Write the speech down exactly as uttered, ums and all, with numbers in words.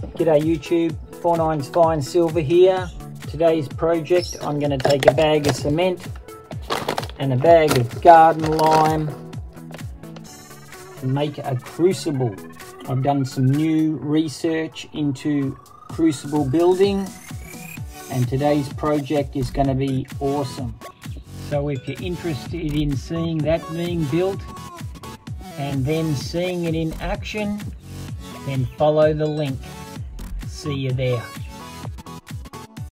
G'day YouTube, four nines Fine Silver here. Today's project, I'm going to take a bag of cement and a bag of garden lime and make a crucible. I've done some new research into crucible building and today's project is going to be awesome. So if you're interested in seeing that being built and then seeing it in action, then follow the link. See you there.